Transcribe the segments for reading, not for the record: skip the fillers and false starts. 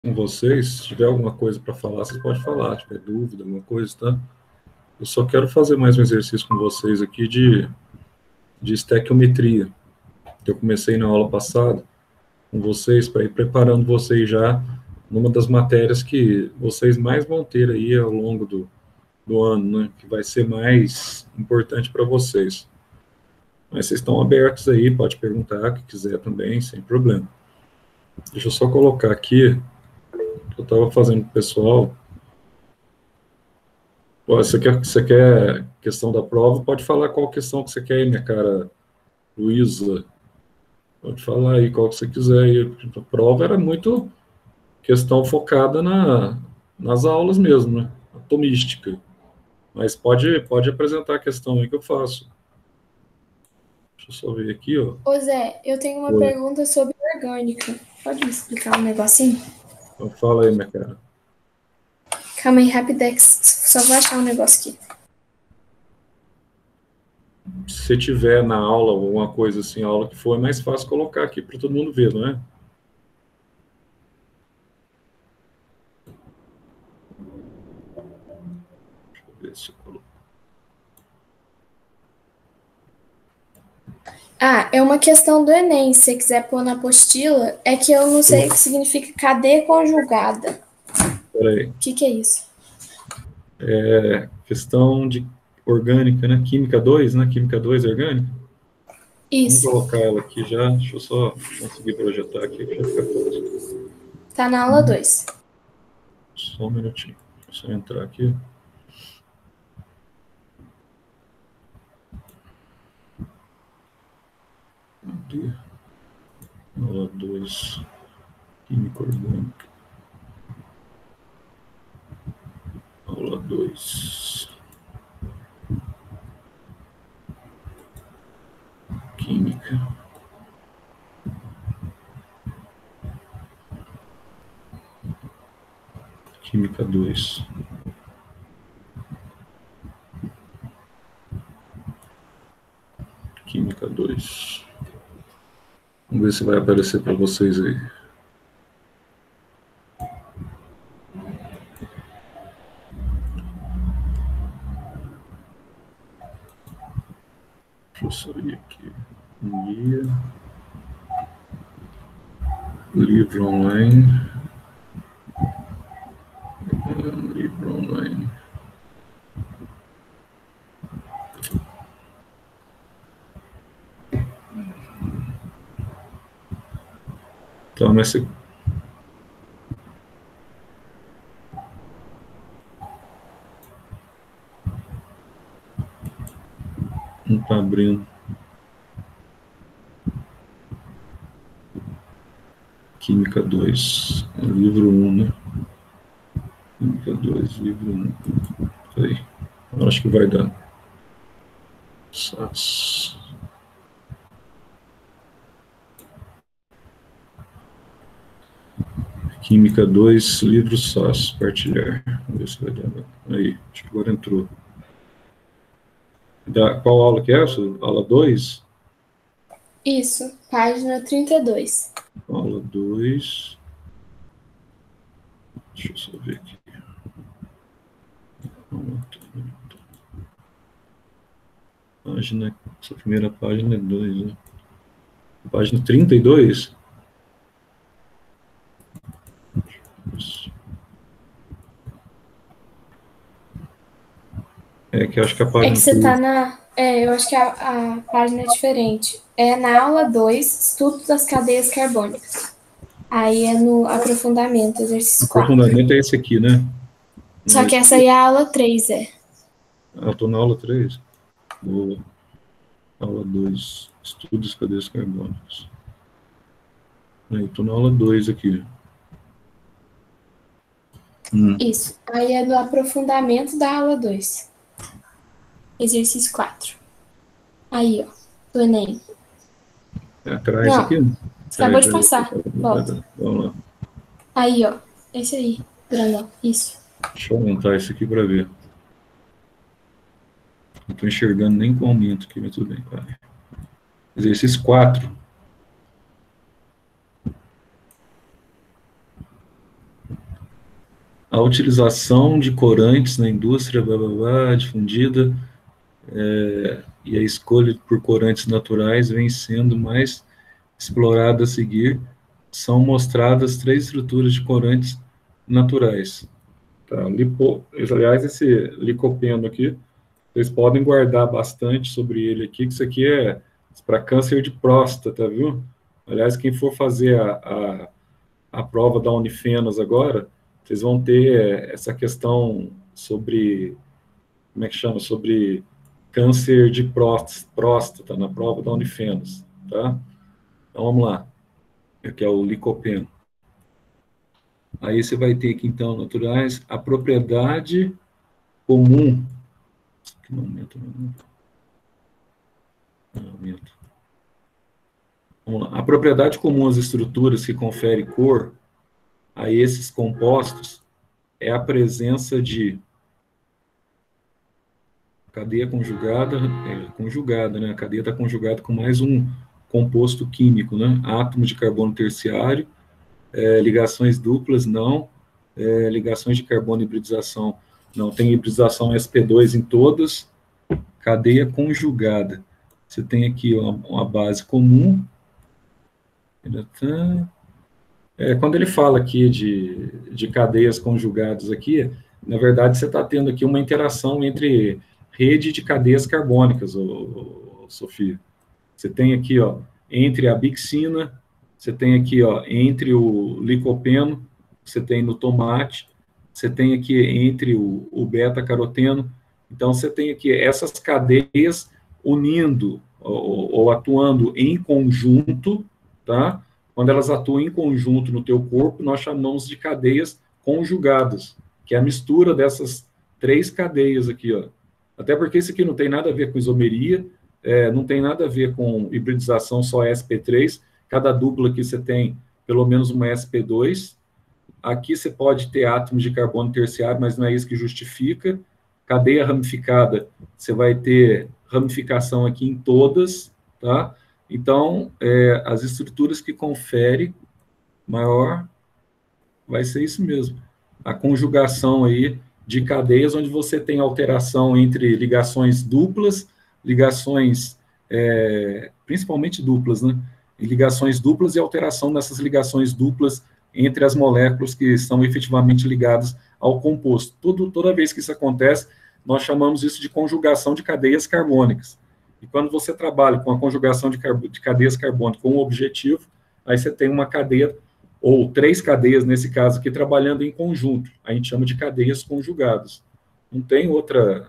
com vocês. Se tiver alguma coisa para falar, vocês podem falar. Se tiver dúvida, alguma coisa, tá? Eu só quero fazer mais um exercício com vocês aqui de estequiometria, que eu comecei na aula passada com vocês, para ir preparando vocês já numa das matérias que vocês mais vão ter aí ao longo do ano, né? Que vai ser mais importante para vocês. Mas vocês estão abertos aí, pode perguntar o que quiser também, sem problema. Deixa eu só colocar aqui, eu estava fazendo com o pessoal. Você quer questão da prova? Pode falar qual questão que você quer aí, minha cara Luísa. Pode falar aí qual que você quiser. A prova era muito questão focada nas aulas mesmo, né? Atomística. Mas pode apresentar a questão aí que eu faço. Deixa eu só ver aqui, ó. Ô Zé, eu tenho uma Oi. pergunta sobre orgânica. Pode me explicar um negocinho? Então fala aí, minha cara. Calma aí, rapidex. Só vou achar um negócio aqui. Se você tiver na aula alguma coisa assim, aula que for, é mais fácil colocar aqui para todo mundo ver, não é? Deixa eu ver se eu coloco. Ah, é uma questão do Enem. Se você quiser pôr na apostila, é que eu não sei o que significa cadeia conjugada. Peraí. O que é isso? É questão de orgânica, né? Química 2, né? Química 2 orgânica. Vamos Isso. colocar ela aqui já. Deixa eu só conseguir projetar aqui, que já fica fácil. Tá na aula 2. Só um minutinho. Deixa eu só entrar aqui. Cadê? Aula 2. Química orgânica. Aula 2. Química. Química 2. Química 2. Vamos ver se vai aparecer para vocês aí. Deixa eu só ir aqui. Guia. Livro online. Livro online. Então, nesse... Não está abrindo. Química 2. Livro 1, né? Química 2, livro 1. Aí. Eu acho que vai dar. SAS. Química 2, livro SAS, partilhar. Vamos ver se vai dar. Aí, acho que agora entrou. Qual aula que é essa? Aula 2? Isso, página 32. Aula 2. Deixa eu só ver aqui. Página, essa primeira página é 2, né? Página 32? É que eu acho que a página... É que você tá na... eu acho que a página é diferente. É na aula 2, estudo das cadeias carbônicas. Aí é no aprofundamento, exercício 4. Aprofundamento é esse aqui, né? Só que essa aí é a aula 3, Ah, eu tô na aula 3. Boa. Aula 2, estudos cadeias carbônicas. Aí, tô na aula 2 aqui. Isso. Aí é do aprofundamento da aula 2. Exercício 4. Aí, ó. Do Enem. É atrás Não, aqui? você acabou de passar. Volta. Vamos lá. Aí, ó. Esse aí, grandão. Isso. Deixa eu aumentar isso aqui para ver. Não estou enxergando nem com aumento aqui, mas tudo bem. Vai. Exercício 4. a utilização de corantes na indústria, blá, blá, blá, difundida, e a escolha por corantes naturais vem sendo mais explorada a seguir. São mostradas 3 estruturas de corantes naturais. Tá, aliás, esse licopeno aqui, vocês podem guardar bastante sobre ele aqui, que isso aqui é para câncer de próstata, viu? Aliás, quem for fazer a prova da Unifenas agora, vocês vão ter essa questão sobre, como é que chama? Sobre câncer de próstata na prova da Unifenas, tá? Então, vamos lá. Aqui é o licopeno. Aí você vai ter aqui, então, naturais, a propriedade comum. Que não aumenta, não aumenta. Vamos lá. A propriedade comum às estruturas que confere cor a esses compostos é a presença de cadeia conjugada, conjugada, né? A cadeia está conjugada com mais um composto químico, né? Átomo de carbono terciário, ligações duplas, não, ligações de carbono, hibridização, não, tem hibridização sp2 em todas, cadeia conjugada. Você tem aqui uma base comum. Quando ele fala aqui de cadeias conjugadas aqui, na verdade você está tendo aqui uma interação entre rede de cadeias carbônicas, Sofia. Você tem aqui, ó, entre a bixina, você tem aqui, ó, entre o licopeno, você tem no tomate, você tem aqui entre o beta-caroteno. Então, você tem aqui essas cadeias unindo ou atuando em conjunto, tá? Quando elas atuam em conjunto no teu corpo, nós chamamos de cadeias conjugadas, que é a mistura dessas 3 cadeias aqui, ó. Até porque isso aqui não tem nada a ver com isomeria, não tem nada a ver com hibridização só sp3, cada dupla aqui você tem pelo menos uma sp2, aqui você pode ter átomos de carbono terciário, mas não é isso que justifica. Cadeia ramificada, você vai ter ramificação aqui em todas, tá? Então, as estruturas que confere maior, vai ser isso mesmo. A conjugação aí de cadeias, onde você tem alteração entre ligações duplas, ligações, principalmente duplas, né? E ligações duplas e alteração nessas ligações duplas entre as moléculas que estão efetivamente ligadas ao composto. Toda vez que isso acontece, nós chamamos isso de conjugação de cadeias carbônicas. E quando você trabalha com a conjugação de cadeias carbônicas com um objetivo, aí você tem uma cadeia, ou 3 cadeias, nesse caso aqui, trabalhando em conjunto. A gente chama de cadeias conjugadas. Não tem outra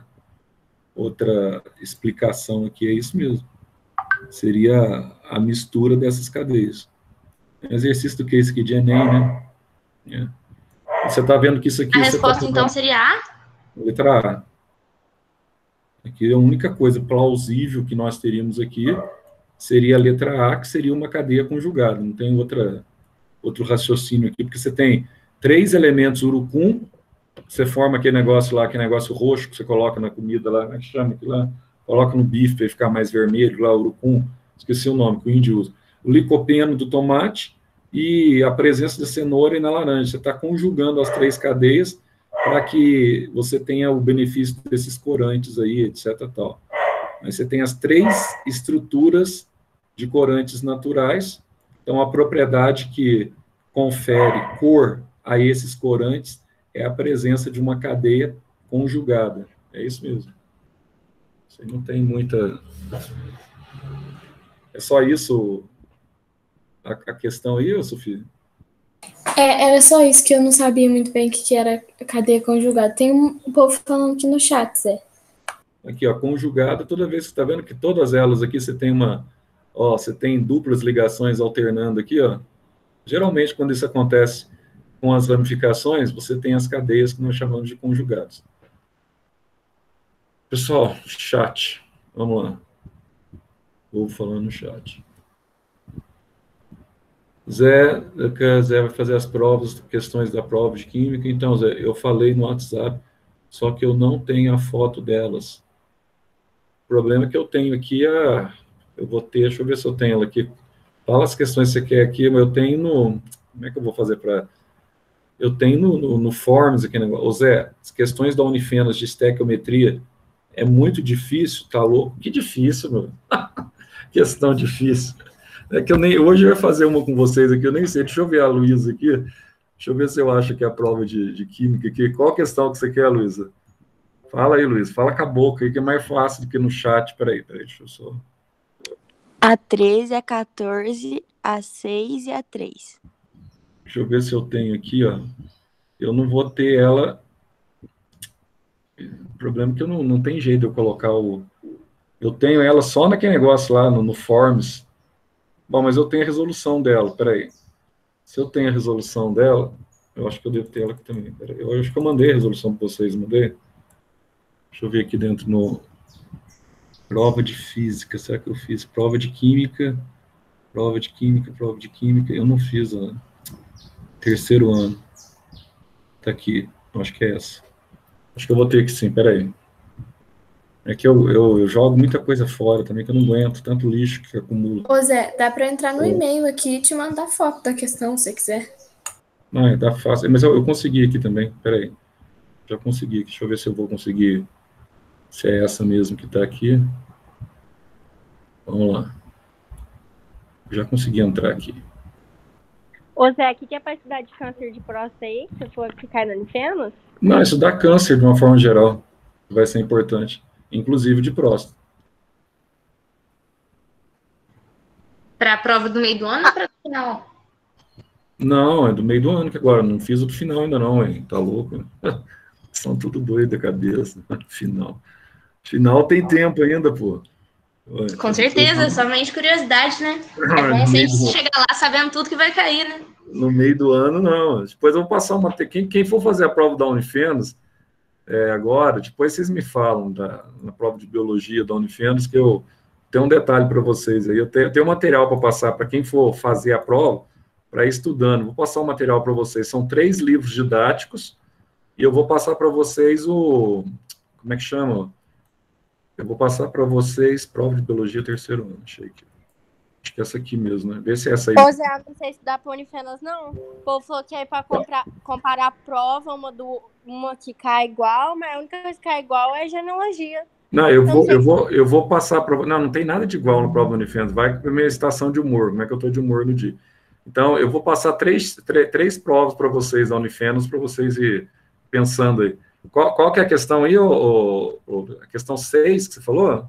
explicação aqui, é isso mesmo. Seria a mistura dessas cadeias. Exercício do case aqui de Enem, né? Você está vendo que isso aqui... A resposta, então, seria A? Letra A. Aqui a única coisa plausível que nós teríamos aqui seria a letra A, que seria uma cadeia conjugada. Não tem outro raciocínio aqui, porque você tem 3 elementos urucum, você forma aquele negócio lá, aquele negócio roxo que você coloca na comida lá, como é que chama aquilo lá? Coloca no bife para ele ficar mais vermelho, lá, urucum, esqueci o nome que o índio usa. O licopeno do tomate e a presença da cenoura e na laranja. Você está conjugando as 3 cadeias para que você tenha o benefício desses corantes aí, etc. Tal. Mas você tem as 3 estruturas de corantes naturais. Então, a propriedade que confere cor a esses corantes é a presença de uma cadeia conjugada. É isso mesmo. Você não tem muita... É só isso a questão aí, Sofia? Era só isso que eu não sabia muito bem o que era cadeia conjugada. Tem um povo falando aqui no chat, Zé. Aqui, ó, conjugada, toda vez que você está vendo que todas elas aqui você tem você tem duplas ligações alternando aqui, ó. Geralmente, quando isso acontece com as ramificações, você tem as cadeias que nós chamamos de conjugados. Pessoal, chat, vamos lá. Vou falando no chat. Zé vai fazer as provas, questões da prova de química. Então, Zé, eu falei no WhatsApp, só que eu não tenho a foto delas. O problema é que eu tenho aqui eu vou ter, deixa eu ver se eu tenho ela aqui. Fala as questões que você quer aqui, mas eu tenho no... Como é que eu vou fazer para... Eu tenho no Forms aqui, negócio. Ô Zé, as questões da Unifenas de estequiometria é muito difícil, tá louco? Que difícil, meu. Questão difícil. É que hoje eu ia fazer uma com vocês aqui, eu nem sei. Deixa eu ver a Luísa aqui. Deixa eu ver se eu acho que é a prova de química aqui. Qual questão que você quer, Luísa? Fala aí, Luísa. Fala com a boca aí, que é mais fácil do que no chat. Peraí, deixa eu só... A 13, a 14, a 6 e a 3. Deixa eu ver se eu tenho aqui, ó. Eu não vou ter ela... O problema é que eu não tem jeito de eu colocar o... Eu tenho ela só naquele negócio lá, no Forms. Bom, mas eu tenho a resolução dela, peraí. Se eu tenho a resolução dela, eu acho que eu devo ter ela aqui também. Peraí. Eu acho que eu mandei a resolução para vocês, mandei? Deixa eu ver aqui dentro no... Prova de física, será que eu fiz? Prova de química, prova de química, prova de química. Eu não fiz, ó. Terceiro ano. Tá aqui, acho que é essa. Acho que eu vou ter que sim, peraí. É que eu jogo muita coisa fora também, que eu não aguento, tanto lixo que acumula. Ô Zé, dá para entrar no e-mail aqui e te mandar foto da questão, se você quiser. Não, dá fácil. Mas eu consegui aqui também, peraí. Já consegui, deixa eu ver se eu vou conseguir, se é essa mesmo que tá aqui. Vamos lá. Já consegui entrar aqui. Ô Zé, o que é para estudar de câncer de próstata aí? Se for ficar no Unifenas? Não, isso dá câncer de uma forma geral. Vai ser importante. Inclusive de próstata. Para a prova do meio do ano ou para o final? Não, é do meio do ano que agora. Não fiz o do final ainda não, hein? Tá louco? São tudo doido da cabeça. Final. Final tem tempo ainda, pô. Com certeza, somente curiosidade, né? É bom sempre chegar lá sabendo tudo que vai cair, né? No meio do ano, não. Depois eu vou passar uma... Quem for fazer a prova da Unifenas, agora, depois vocês me falam na prova de biologia da Unifenas, que eu tenho um detalhe para vocês aí. Eu tenho material para passar para quem for fazer a prova, para ir estudando. Vou passar um material para vocês. São 3 livros didáticos e eu vou passar para vocês o... Como é que chama? Eu vou passar para vocês prova de biologia terceiro ano. Achei que... Acho que é essa aqui mesmo, né? Vê se é essa aí. Ô Zé, não sei se dá para Unifenas, não. O povo falou que é para comparar a prova, uma que cai igual, mas a única coisa que cai igual é genealogia. Não, eu vou passar para... Não tem nada de igual no prova do Unifenas. Vai para a minha estação de humor, como é que eu estou de humor no dia. Então, eu vou passar três provas para vocês da Unifenas, para vocês ir pensando aí. Qual que é a questão aí, a questão 6 que você falou?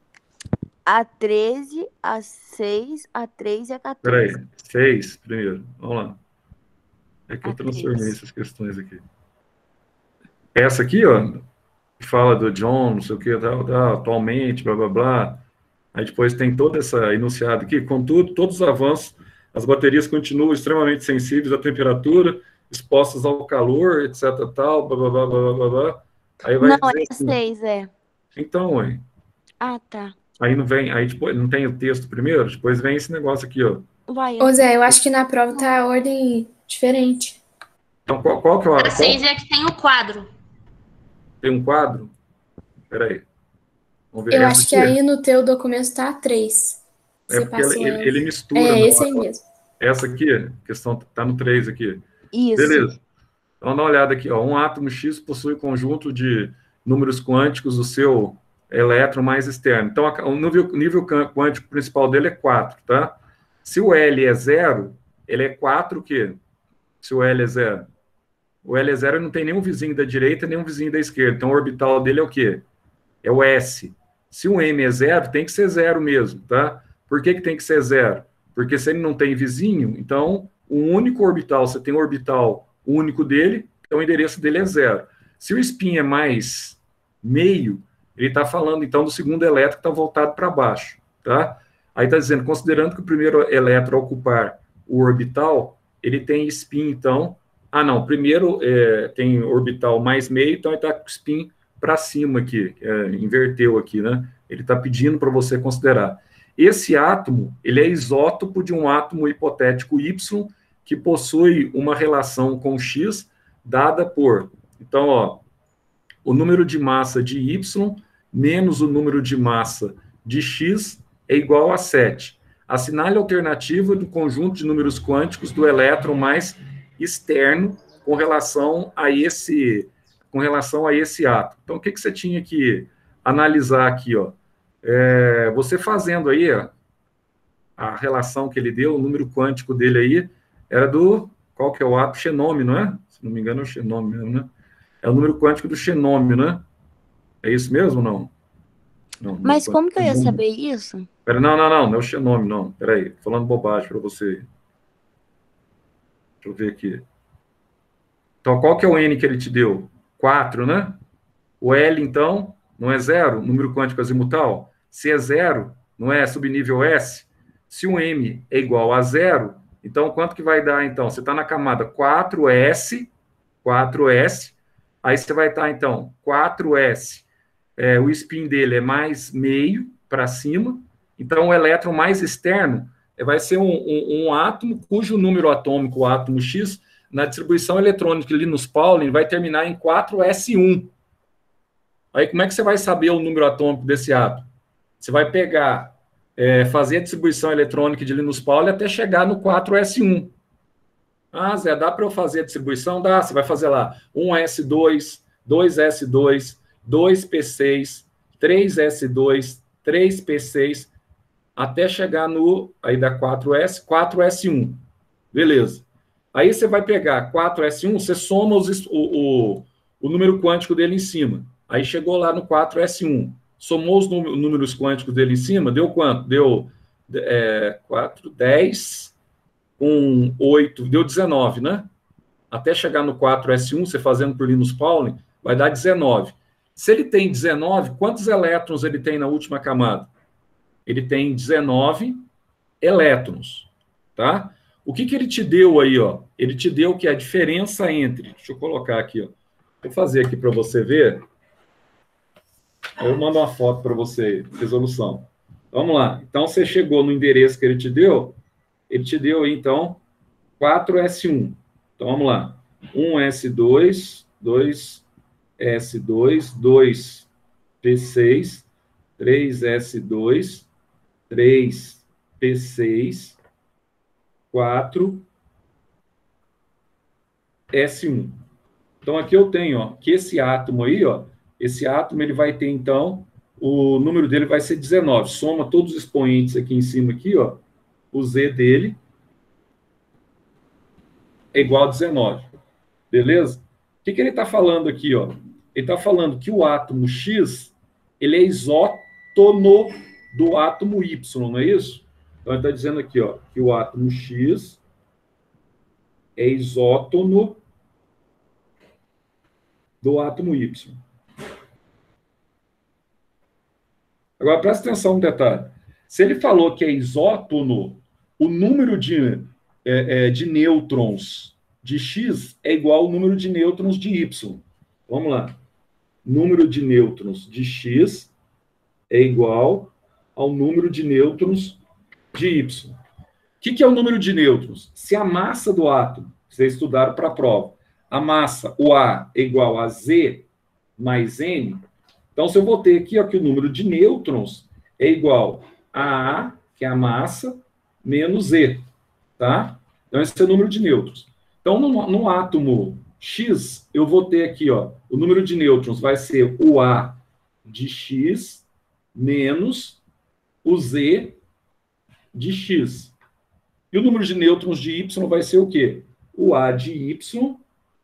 A 13, a 6, a 3 e a 14. Peraí, 6 primeiro, vamos lá. É que eu A transformei 3. essas questões aqui. Essa aqui, ó, que fala do John, não sei o que, atualmente, blá, blá, blá. Aí depois tem toda essa enunciada aqui, contudo, todos os avanços, as baterias continuam extremamente sensíveis à temperatura, expostas ao calor, etc, tal, blá, blá, blá, blá, blá, blá. Aí vai Não, dizer é 6, é. Então, ué. Ah, tá. Aí não vem, aí depois não tem o texto primeiro, depois vem esse negócio aqui, ó. Vai, Ô Zé, eu acho que na prova tá a ordem diferente. Então, qual que é A 6 é que tem o quadro. Tem um quadro? Peraí. Vamos ver. Eu Essa acho que aqui. aí no teu documento tá a 3. É porque ele mistura. É, esse aí mesmo. Essa aqui, a questão tá no 3 aqui. Isso. Beleza. Então, dá uma olhada aqui, ó. Um átomo X possui conjunto de números quânticos do seu elétron mais externo. Então, o nível quântico principal dele é 4, tá? Se o L é 0, ele é 4 o quê? Se o L é 0. O L é 0 não tem nenhum vizinho da direita, nenhum vizinho da esquerda. Então, o orbital dele é o quê? É o S. Se o M é 0, tem que ser 0 mesmo, tá? Por que tem que ser 0? Porque se ele não tem vizinho, então, o único orbital, você tem um orbital único dele, então o endereço dele é 0. Se o spin é mais meio, ele está falando, então, do segundo elétron que está voltado para baixo, tá? Aí está dizendo, considerando que o primeiro elétron ocupar o orbital, ele tem spin, então... Ah, não, primeiro tem orbital mais meio, então ele está com spin para cima aqui, inverteu aqui, né? Ele está pedindo para você considerar. Esse átomo, ele é isótopo de um átomo hipotético Y, que possui uma relação com X, dada por... Então, ó, o número de massa de Y menos o número de massa de X é igual a 7. Assinale a alternativa do conjunto de números quânticos do elétron mais externo com relação a esse átomo. Então, o que você tinha que analisar aqui, ó? Você fazendo aí a relação que ele deu, o número quântico dele aí, era qual que é o átomo? Xenômio, não é? Se não me engano, é o xenômio mesmo, né? É o número quântico do xenômio, né? É isso mesmo ou não? Não, mas como que eu ia saber isso? Não é o xenômio, não. Peraí, tô falando bobagem para você. Deixa eu ver aqui. Então, qual que é o N que ele te deu? 4, né? O L, então, não é 0, número quântico azimutal? Se é 0, não é subnível S? Se o M é igual a 0, então, quanto que vai dar, então? Você está na camada 4S, aí você vai estar, então, 4S, o spin dele é mais meio para cima, então o elétron mais externo vai ser um átomo cujo número atômico, o átomo X, na distribuição eletrônica de Linus Pauling, vai terminar em 4S1. Aí como é que você vai saber o número atômico desse átomo? Você vai pegar, fazer a distribuição eletrônica de Linus Pauling até chegar no 4S1. Ah, Zé, dá para eu fazer a distribuição? Dá, você vai fazer lá 1S2, 2S2, 2P6, 3S2, 3P6, até chegar aí dá 4S, 4S1. Beleza. Aí você vai pegar 4S1, você soma o número quântico dele em cima. Aí chegou lá no 4S1. Somou os números quânticos dele em cima, deu quanto? Deu 4, 10, com 8, deu 19, né? Até chegar no 4S1, você fazendo por Linus Pauling, vai dar 19. Se ele tem 19, quantos elétrons ele tem na última camada? Ele tem 19 elétrons, tá? O que ele te deu aí, ó? Ele te deu que a diferença entre... Deixa eu colocar aqui, ó. Vou fazer aqui para você ver. Eu mando uma foto para você, resolução. Vamos lá. Então, você chegou no endereço que ele te deu aí, então, 4S1. Então, vamos lá. 1S2, 2S2, 2P6, 3S2, 3P6, 4S1. Então, aqui eu tenho, ó, que esse átomo aí, ó, esse átomo, ele vai ter, então, o número dele vai ser 19. Soma todos os expoentes aqui em cima, aqui, ó, o Z dele é igual a 19. Beleza? O que ele está falando aqui, ó? Ele está falando que o átomo X, ele é isótono do átomo Y, não é isso? Então, ele está dizendo aqui, ó, que o átomo X é isótono do átomo Y. Agora, presta atenção no detalhe. Se ele falou que é isótono, o número de nêutrons de X é igual ao número de nêutrons de Y. Vamos lá. Número de nêutrons de X é igual ao número de nêutrons de Y. O que é o número de nêutrons? Se a massa do átomo, vocês estudaram para a prova, a massa, o A, é igual a Z mais N, então, se eu vou ter aqui, ó, que o número de nêutrons é igual a A, que é a massa, menos Z, tá? Então, esse é o número de nêutrons. Então, no átomo X, eu vou ter aqui, ó, o número de nêutrons vai ser o A de X menos o Z de X. E o número de nêutrons de Y vai ser o quê? O A de Y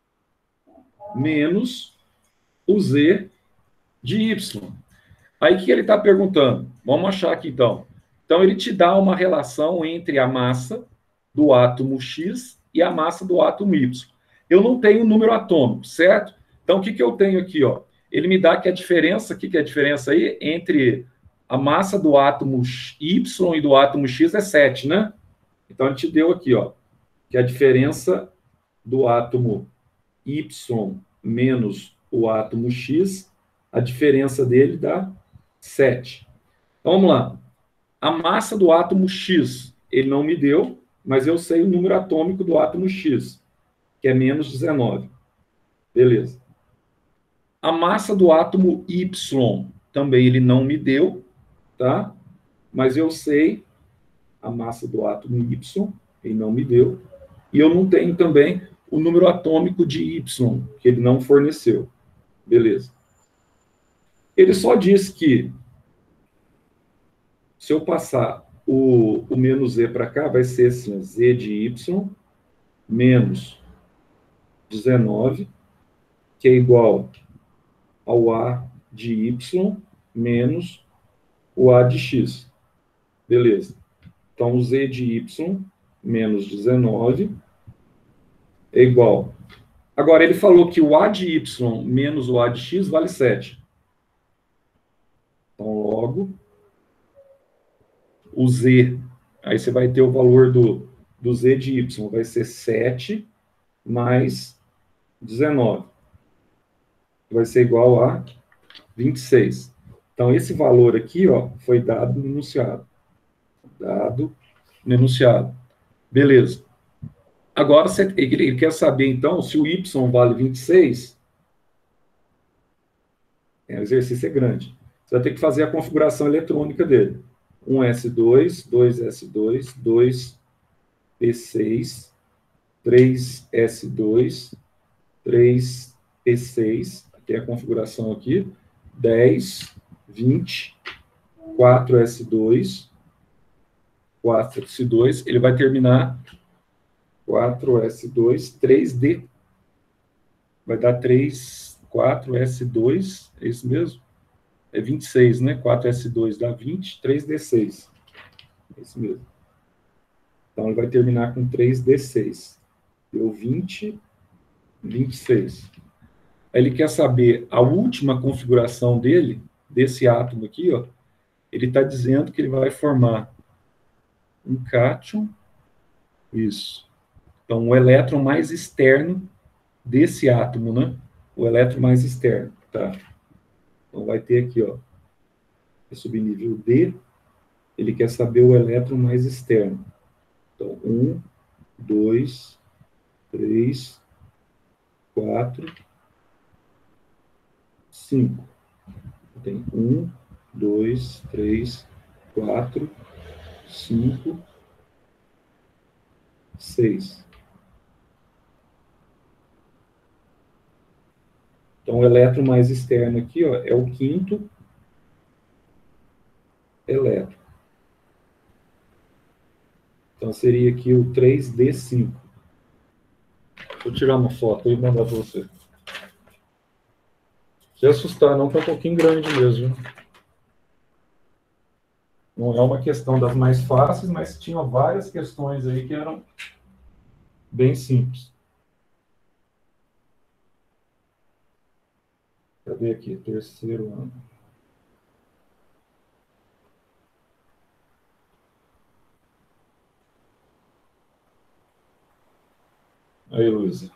menos o Z de Y. Aí, o que ele está perguntando? Vamos achar aqui, então. Então, ele te dá uma relação entre a massa do átomo X e a massa do átomo Y. Eu não tenho número atômico, certo? Então, o que eu tenho aqui, ó? Ele me dá que a diferença, o que é a diferença aí? Entre a massa do átomo Y e do átomo X é 7, né? Então, ele te deu aqui, ó, que a diferença do átomo Y menos o átomo X, a diferença dele dá 7. Então, vamos lá. A massa do átomo X, ele não me deu, mas eu sei o número atômico do átomo X, que é menos 19. Beleza. A massa do átomo Y, também ele não me deu, tá? Mas eu sei a massa do átomo Y, ele não me deu. E eu não tenho também o número atômico de Y, que ele não forneceu. Beleza. Ele só diz que, se eu passar o menos Z para cá, vai ser assim, Z de Y menos 19, que é igual ao A de Y menos o A de X. Beleza. Então, o Z de Y menos 19 é igual. Agora, ele falou que o A de Y menos o A de X vale 7. Então, logo, o Z, aí você vai ter o valor do Z de Y, vai ser 7 mais 19. Vai ser igual a 26. Então, esse valor aqui, ó, foi dado no enunciado. Dado no enunciado. Beleza. Agora, ele quer saber, então, se o Y vale 26. O exercício é grande. Você vai ter que fazer a configuração eletrônica dele. 1S2, 2S2, 2P6, 3S2, 3P6, tem a configuração aqui, 10, 20, 4S2, 4S2, ele vai terminar 4S2, 3D, vai dar 4S2, é isso mesmo? É 26, né? 4S2 dá 20, 3D6. É isso mesmo. Então, ele vai terminar com 3D6. Deu 20, 26. Aí ele quer saber a última configuração dele, desse átomo aqui, ó. Ele está dizendo que ele vai formar um cátion. Isso. Então, o elétron mais externo desse átomo, né? O elétron mais externo, tá? Então, vai ter aqui, ó, é subnível D, ele quer saber o elétron mais externo. Então, 1, 2, 3, 4, 5. Tem 1, 2, 3, 4, 5, 6. Então, o elétron mais externo aqui, ó, é o quinto elétron. Então, seria aqui o 3D5. Deixa eu tirar uma foto aí e mandar para você. Se assustar, não, que é um pouquinho grande mesmo. Não é uma questão das mais fáceis, mas tinha várias questões aí que eram bem simples. Cadê aqui? Terceiro ano. Aí, Luísa.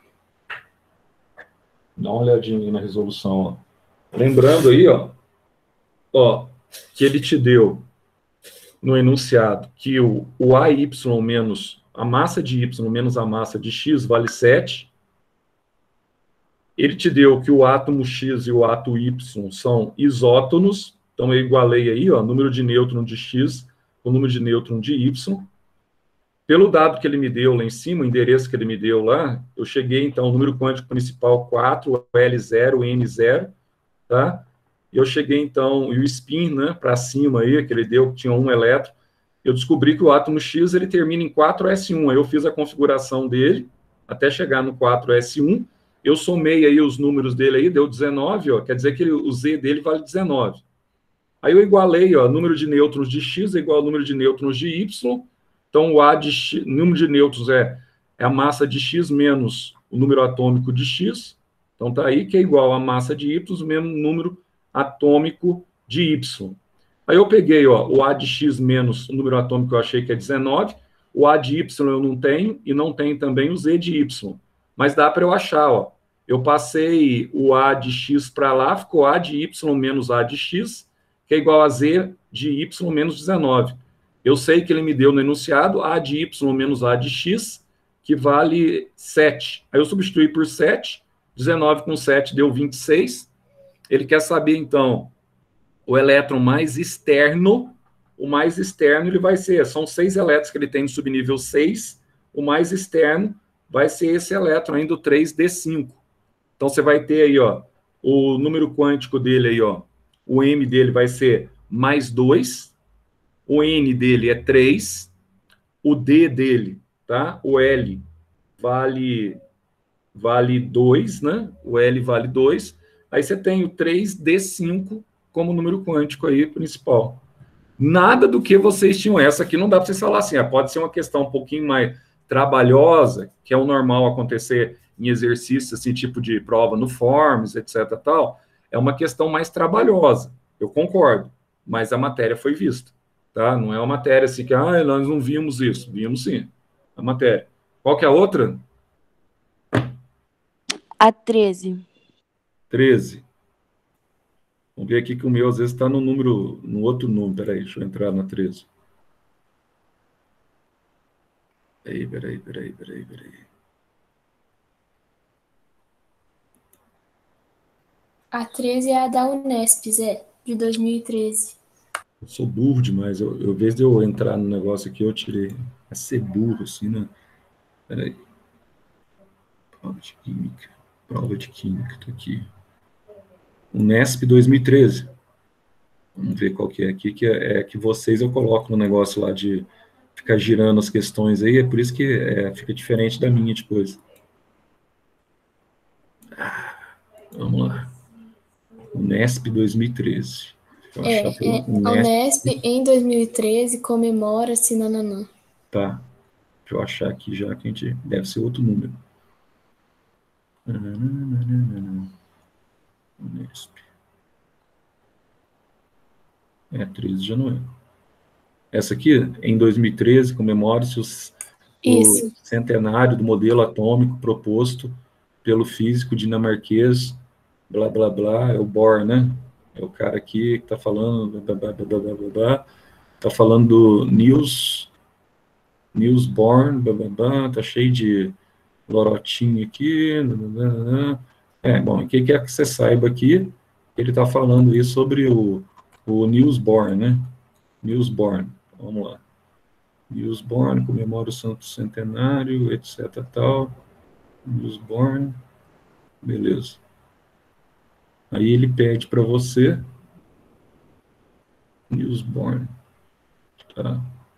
Dá uma olhadinha aí na resolução, ó. Lembrando aí, ó, que ele te deu no enunciado que o AY menos a massa de Y menos a massa de X vale 7. Ele te deu que o átomo X e o átomo Y são isótonos, então eu igualei aí, ó, número de nêutron de X com o número de nêutron de Y. Pelo dado que ele me deu lá em cima, o endereço que ele me deu lá, eu cheguei, então, ao número quântico principal 4, L0, N0, tá? E eu cheguei, então, e o spin, né, para cima aí, que ele deu, que tinha um elétron, eu descobri que o átomo X, ele termina em 4s1, aí eu fiz a configuração dele, até chegar no 4s1, eu somei aí os números dele aí, deu 19, ó, quer dizer que o Z dele vale 19. Aí eu igualei, ó, número de nêutrons de X é igual ao número de nêutrons de Y, então o A de X, número de nêutrons é a massa de X menos o número atômico de X, então tá aí que é igual a massa de Y menos o número atômico de Y. Aí eu peguei, ó, o A de X menos o número atômico que eu achei que é 19, o A de Y eu não tenho, e não tenho também o Z de Y. Mas dá para eu achar, ó. Eu passei o A de X para lá, ficou A de Y menos A de X, que é igual a Z de Y menos 19. Eu sei que ele me deu no enunciado A de Y menos A de X, que vale 7. Aí eu substituí por 7, 19 com 7 deu 26. Ele quer saber, então, o elétron mais externo. O mais externo ele vai ser, são 6 elétrons que ele tem no subnível 6, o mais externo vai ser esse elétron ainda, o 3d5. Então, você vai ter aí, ó, o número quântico dele aí, ó, o M dele vai ser mais 2, o N dele é 3, o D dele, tá? O L vale 2, né? O L vale 2. Aí você tem o 3d5 como número quântico aí principal. Nada do que vocês tinham. Essa aqui não dá para vocês falar assim, pode ser uma questão um pouquinho mais trabalhosa, que é o normal acontecer em exercícios, assim, tipo de prova no Forms, etc. tal. É uma questão mais trabalhosa, eu concordo, mas a matéria foi vista, tá? Não é uma matéria assim que, nós não vimos isso. Vimos sim, a matéria. Qual que é a outra? A 13. 13. Vamos ver aqui que o meu, às vezes, está no outro número. Peraí, deixa eu entrar na 13. Peraí. A 13 é a da Unesp, Zé, de 2013. Eu sou burro demais. Em vez de eu entrar no negócio aqui, eu tirei. É ser burro, assim, né? Peraí. Prova de Química, tá aqui. Unesp 2013. Vamos ver qual que é aqui, que é que vocês eu coloco no negócio lá de ficar girando as questões aí, é por isso que fica diferente da minha depois. Vamos lá. Unesp 2013. A Unesp em 2013 comemora-se nananã. Tá. Deixa eu achar aqui já que a gente... Deve ser outro número. Unesp. 13 já não é. Essa aqui, em 2013, comemora-se o centenário do modelo atômico proposto pelo físico dinamarquês, blá, blá, blá, é o Bohr, né? É o cara aqui que está falando, blá, blá, blá, blá, blá, blá, está falando do Niels Bohr, blá, blá, blá, tá cheio de lorotinho aqui, blá, blá, blá. Bom, o que quer que você saiba aqui, ele está falando isso sobre o Niels Bohr, né? Niels Bohr, vamos lá. Niels Bohr, comemora o santo centenário, etc. tal. Niels Bohr, beleza. Aí ele pede para você, Niels Bohr, tá?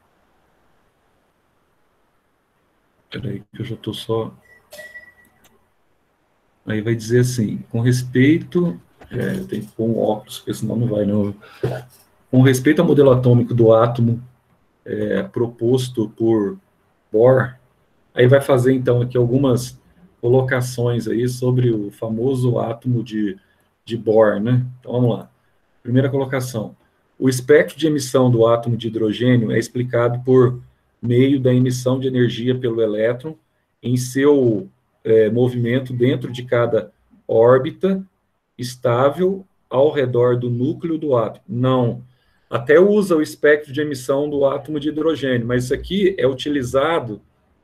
Espera aí que eu já estou só... Aí vai dizer assim, com respeito... eu tenho que pôr um óculos, porque senão não vai, não. Com respeito ao modelo atômico do átomo proposto por Bohr, aí vai fazer, então, aqui algumas colocações aí sobre o famoso átomo de Bohr, né? Então, vamos lá. Primeira colocação. O espectro de emissão do átomo de hidrogênio é explicado por meio da emissão de energia pelo elétron em seu movimento dentro de cada órbita estável ao redor do núcleo do átomo. Não. Até usa o espectro de emissão do átomo de hidrogênio, mas isso aqui é utilizado,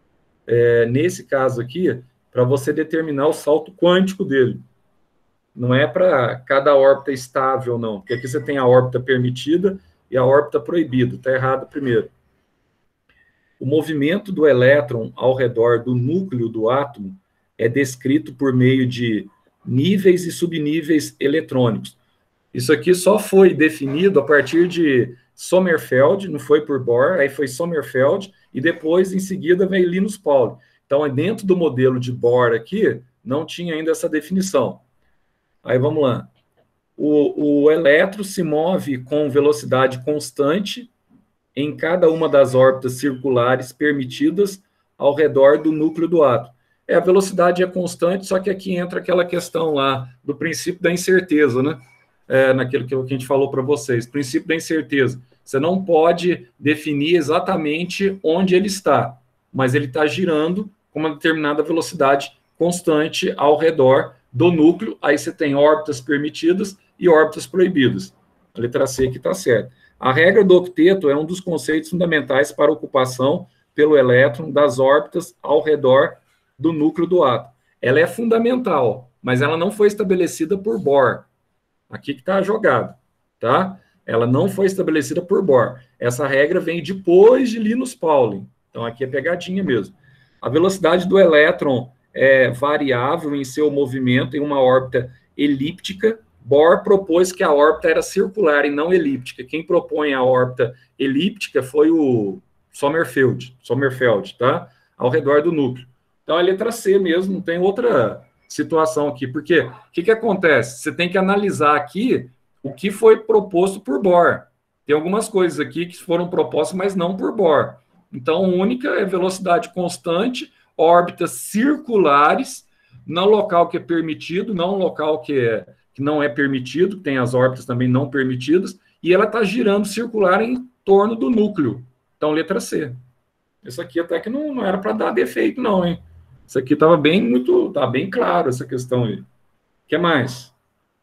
nesse caso aqui, para você determinar o salto quântico dele. Não é para cada órbita estável, não. Porque aqui você tem a órbita permitida e a órbita proibida. Está errado primeiro. O movimento do elétron ao redor do núcleo do átomo é descrito por meio de níveis e subníveis eletrônicos. Isso aqui só foi definido a partir de Sommerfeld, não foi por Bohr, aí foi Sommerfeld, e depois, em seguida, veio Linus Pauling. Então, dentro do modelo de Bohr aqui, não tinha ainda essa definição. Aí, vamos lá. O elétron se move com velocidade constante em cada uma das órbitas circulares permitidas ao redor do núcleo do átomo. A velocidade é constante, só que aqui entra aquela questão lá do princípio da incerteza, né? Naquilo que a gente falou para vocês, princípio da incerteza. Você não pode definir exatamente onde ele está, mas ele está girando com uma determinada velocidade constante ao redor do núcleo. Aí você tem órbitas permitidas e órbitas proibidas. A letra C aqui está certa. A regra do octeto é um dos conceitos fundamentais para a ocupação pelo elétron das órbitas ao redor do núcleo do átomo. Ela é fundamental, mas ela não foi estabelecida por Bohr. Aqui que está a jogada, tá? Ela não foi estabelecida por Bohr. Essa regra vem depois de Linus Pauling. Então, aqui é pegadinha mesmo. A velocidade do elétron é variável em seu movimento em uma órbita elíptica. Bohr propôs que a órbita era circular e não elíptica. Quem propõe a órbita elíptica foi o Sommerfeld, tá? Ao redor do núcleo. Então, a letra C mesmo, não tem outra situação aqui. Porque o que acontece? Você tem que analisar aqui o que foi proposto por Bohr. Tem algumas coisas aqui que foram propostas, mas não por Bohr. Então, a única é velocidade constante, órbitas circulares, no local que é permitido, não no local que não é permitido, tem as órbitas também não permitidas, e ela está girando circular em torno do núcleo. Então, letra C. Isso aqui até que não era para dar defeito, não, hein? Isso aqui estava bem claro, essa questão aí. O que mais?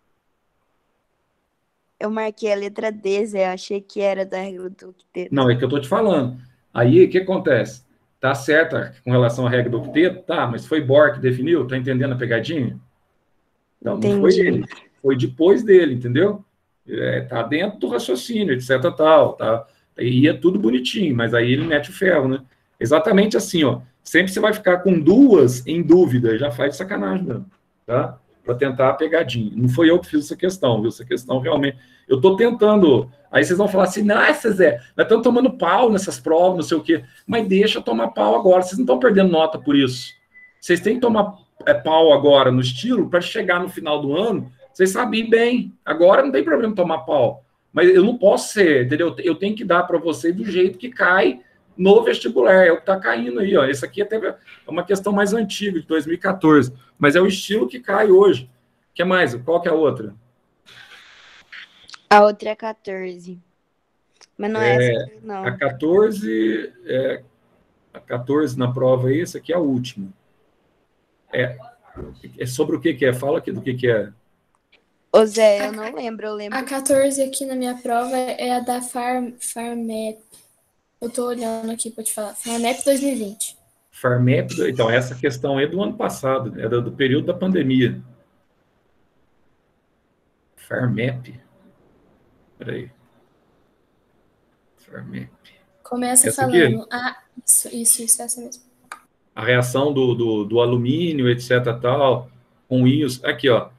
Eu marquei a letra D, Zé. Eu achei que era da regra do octeto. Não, é que eu estou te falando. Aí, o que acontece? Tá certa com relação à regra do octeto? Tá, mas foi Bohr que definiu? Tá entendendo a pegadinha? Então, não foi ele. Foi depois dele, entendeu? Tá dentro do raciocínio, etc, tal, tá? E é tudo bonitinho, mas aí ele mete o ferro, né? Exatamente assim, ó. Sempre você vai ficar com duas em dúvida, já faz sacanagem mesmo, tá? Para tentar a pegadinha. Não foi eu que fiz essa questão, viu? Essa questão realmente... Eu tô tentando... Aí vocês vão falar assim, nossa, Zé, nós estamos tomando pau nessas provas, não sei o quê. Mas deixa eu tomar pau agora, vocês não estão perdendo nota por isso. Vocês têm que tomar pau agora no estilo para chegar no final do ano, vocês sabem bem. Agora não tem problema tomar pau. Mas eu não posso ser, entendeu? Eu tenho que dar para vocês do jeito que cai no vestibular. É o que está caindo aí, ó. Esse aqui é uma questão mais antiga, de 2014. Mas é o estilo que cai hoje. O que mais? Qual que é a outra? A outra é 14. Mas não é essa aqui, não. A 14, a 14 na prova aí, essa aqui é a última. É sobre o que é? Fala aqui do que é. Ô Zé, eu não lembro, eu lembro. A 14 aqui na minha prova é a da FARMEP. Eu tô olhando aqui para te falar. FARMEP 2020. FARMEP, então, essa questão é do ano passado, é do período da pandemia. FARMEP. Peraí. FARMEP. Começa essa falando. Aqui? Ah, isso, essa mesmo. A reação do alumínio, etc, tal, com íons. Aqui, ó.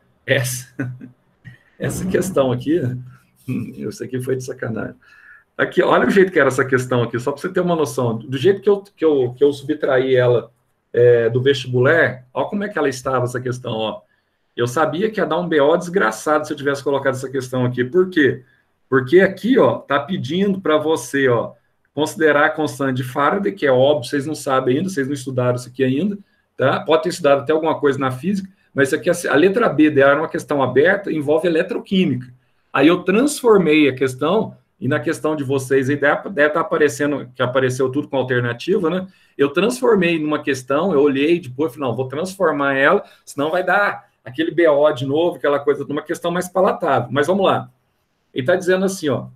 Essa questão aqui, isso aqui foi de sacanagem. Aqui, olha o jeito que era essa questão aqui, só para você ter uma noção. Do jeito que eu subtraí ela do vestibular, olha como é que ela estava, essa questão, ó. Eu sabia que ia dar um BO desgraçado se eu tivesse colocado essa questão aqui. Por quê? Porque aqui, ó, tá pedindo para você, ó, considerar a constante de Faraday, que é óbvio, vocês não sabem ainda, vocês não estudaram isso aqui ainda, tá? Pode ter estudado até alguma coisa na física, mas isso aqui, a letra B dela era uma questão aberta, envolve eletroquímica. Aí eu transformei a questão, e na questão de vocês aí deve estar aparecendo, que apareceu tudo com alternativa, né? Eu transformei numa questão, eu olhei depois, falei, não, vou transformar ela, senão vai dar aquele BO de novo, aquela coisa, numa questão mais palatável. Mas vamos lá. Ele está dizendo assim, ó,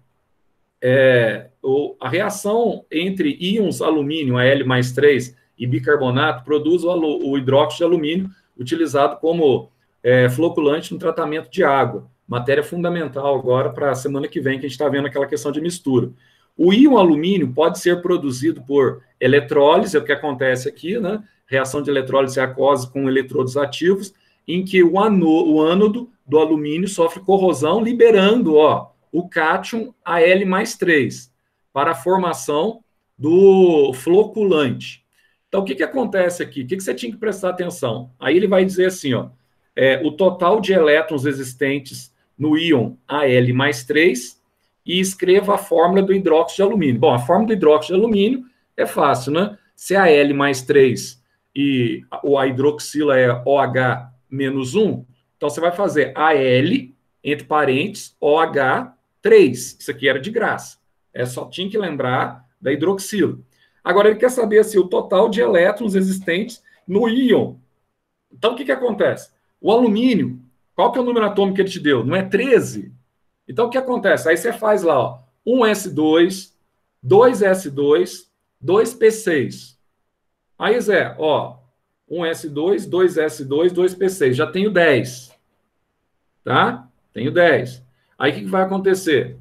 a reação entre íons alumínio, Al+3, e bicarbonato produz o hidróxido de alumínio, utilizado como floculante no tratamento de água. Matéria fundamental agora para a semana que vem, que a gente está vendo aquela questão de mistura. O íon alumínio pode ser produzido por eletrólise, é o que acontece aqui, né? Reação de eletrólise aquosa com eletrodos ativos, em que o ânodo do alumínio sofre corrosão, liberando, ó, o cátion Al+3 para a formação do floculante. Então, o que acontece aqui? O que você tinha que prestar atenção? Aí ele vai dizer assim, ó, o total de elétrons existentes no íon Al+3 e escreva a fórmula do hidróxido de alumínio. Bom, a fórmula do hidróxido de alumínio é fácil, né? Se a Al+3 e a hidroxila é OH-1, então você vai fazer Al, entre parênteses, OH3. Isso aqui era de graça. Só tinha que lembrar da hidroxila. Agora, ele quer saber assim, o total de elétrons existentes no íon. Então, o que acontece? O alumínio, qual que é o número atômico que ele te deu? Não é 13? Então, o que acontece? Aí você faz lá, ó, 1s2, 2s2, 2p6. Aí, Zé, ó, 1s2, 2s2, 2p6. Já tenho 10. Tá? Tenho 10. Aí, o que vai acontecer?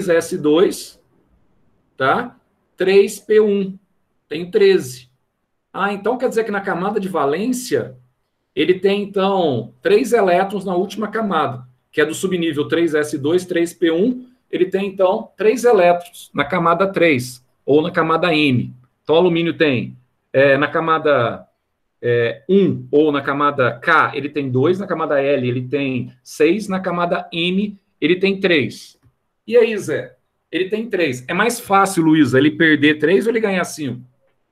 3s2, tá? 3p1. Tenho 13. Ah, então quer dizer que na camada de valência, ele tem, então, 3 elétrons na última camada, que é do subnível 3s2, 3p1, ele tem, então, 3 elétrons na camada 3, ou na camada M. Então, o alumínio tem, na camada 1, ou na camada K, ele tem 2, na camada L ele tem 6, na camada M ele tem 3. E aí, Zé? Ele tem 3. É mais fácil, Luísa, ele perder 3 ou ele ganhar 5?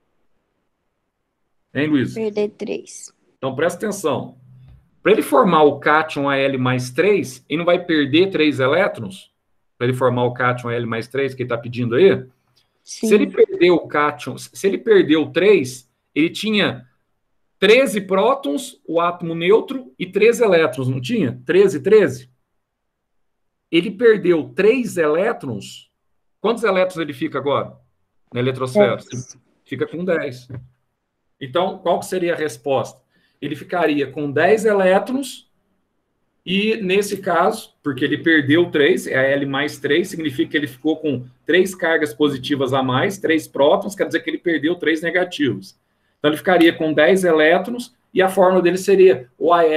Hein, Luísa? Perder 3. Então, presta atenção. Para ele formar o cátion Al mais 3, ele não vai perder 3 elétrons? Para ele formar o cátion Al mais 3, que ele está pedindo aí? Sim. Se ele perder o cátion, se ele perdeu 3, ele tinha 13 prótons, o átomo neutro, e 13 elétrons, não tinha? 13, 13? Ele perdeu 3 elétrons. Quantos elétrons ele fica agora? Na eletrosfera? 10. Fica com 10. Então, qual que seria a resposta? Ele ficaria com 10 elétrons e, nesse caso, porque ele perdeu 3, é a L mais 3, significa que ele ficou com 3 cargas positivas a mais, 3 prótons, quer dizer que ele perdeu 3 negativos. Então, ele ficaria com 10 elétrons e a fórmula dele seria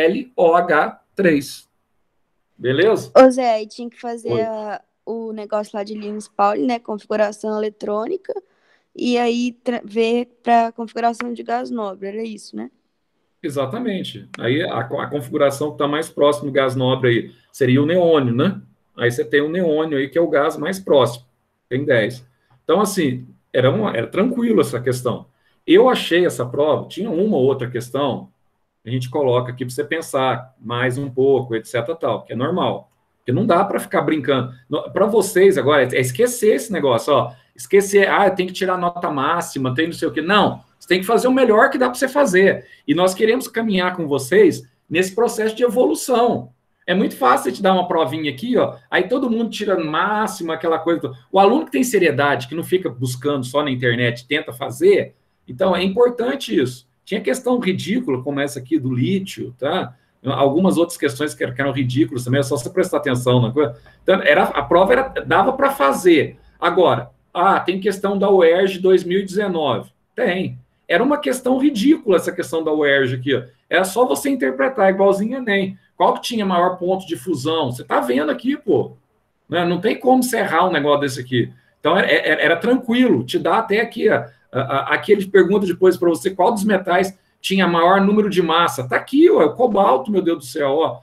OAlOH3. Beleza? Ô Zé, aí tinha que fazer o negócio lá de Linus Pauling, né? Configuração eletrônica. E aí ver para configuração de gás nobre. Era isso, né? Exatamente. Aí a configuração que está mais próxima do gás nobre aí seria o neônio, né? Aí você tem o neônio aí, que é o gás mais próximo. Tem 10. Então, assim, era tranquilo essa questão. Eu achei essa prova, tinha uma ou outra questão, a gente coloca aqui para você pensar mais um pouco, etc, tal, que é normal. Porque não dá para ficar brincando. Para vocês agora, é esquecer esse negócio, ó. Esquecer, tem que tirar nota máxima, tem não sei o quê. Não, você tem que fazer o melhor que dá para você fazer. E nós queremos caminhar com vocês nesse processo de evolução. É muito fácil te dar uma provinha aqui, ó, aí todo mundo tira máxima, aquela coisa. O aluno que tem seriedade, que não fica buscando só na internet, tenta fazer, então é importante isso. Tinha questão ridícula, como essa aqui do lítio, tá? Algumas outras questões que eram ridículas também, é só você prestar atenção na coisa. Então, a prova dava para fazer. Agora, tem questão da UERJ 2019. Tem. Era uma questão ridícula essa questão da UERJ aqui, ó. Era só você interpretar, igualzinho Enem. Qual que tinha maior ponto de fusão? Você tá vendo aqui, pô. Não tem como você errar um negócio desse aqui. Então, era tranquilo. Te dá até aqui, aqui ele pergunta depois para você qual dos metais tinha maior número de massa. Tá aqui, ó, o cobalto, meu Deus do céu, ó.